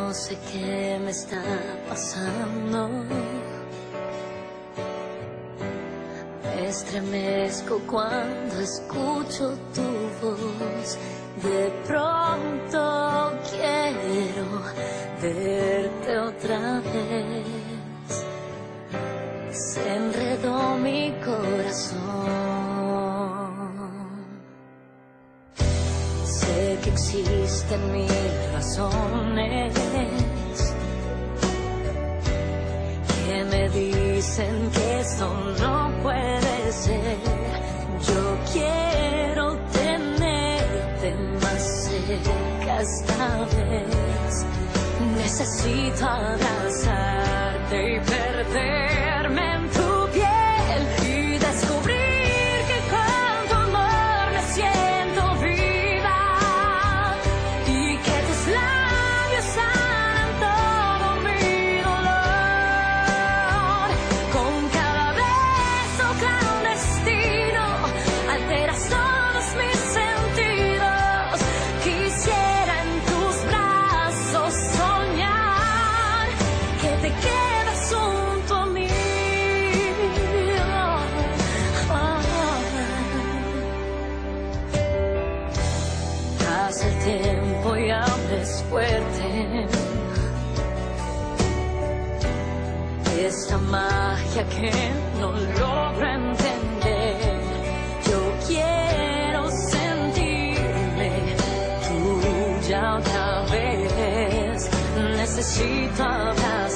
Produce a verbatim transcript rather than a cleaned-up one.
No sé qué me está pasando. Me estremezco cuando escucho tu voz. De pronto quiero verte otra vez. Se enredó mi corazón. Sé que existen mil razones que me dicen que esto no puede ser. Yo quiero tenerte más cerca esta vez. Necesito abrazarte y perderme en tu piel y descubrir que con tu amor me siento viva y que tus labios sanan todo mi dolor. Con cada beso clandestino alteras todos mis sentidos. Quisiera en tus brazos soñar que te quedas junto a mí. Pasa el tiempo y hables fuerte. Esta magia que no logro entender. Yo quiero sentirme tuya otra vez. Necesito hablar.